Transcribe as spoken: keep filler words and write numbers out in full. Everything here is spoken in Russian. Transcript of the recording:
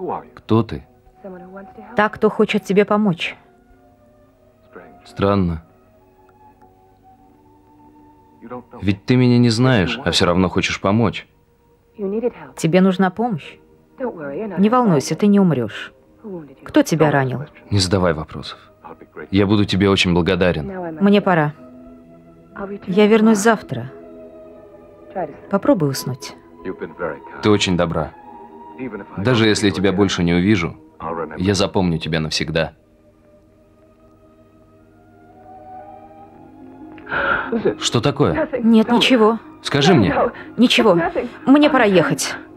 Кто ты? Та, кто хочет тебе помочь. Странно. Ведь ты меня не знаешь, а все равно хочешь помочь. Тебе нужна помощь. Не волнуйся, ты не умрешь. Кто тебя ранил? Не задавай вопросов. Я буду тебе очень благодарен. Мне пора. Я вернусь завтра. Попробуй уснуть. Ты очень добра. Даже если я тебя больше не увижу, я запомню тебя навсегда. Что такое? Нет, ничего. Скажи мне. Ничего. Мне пора ехать.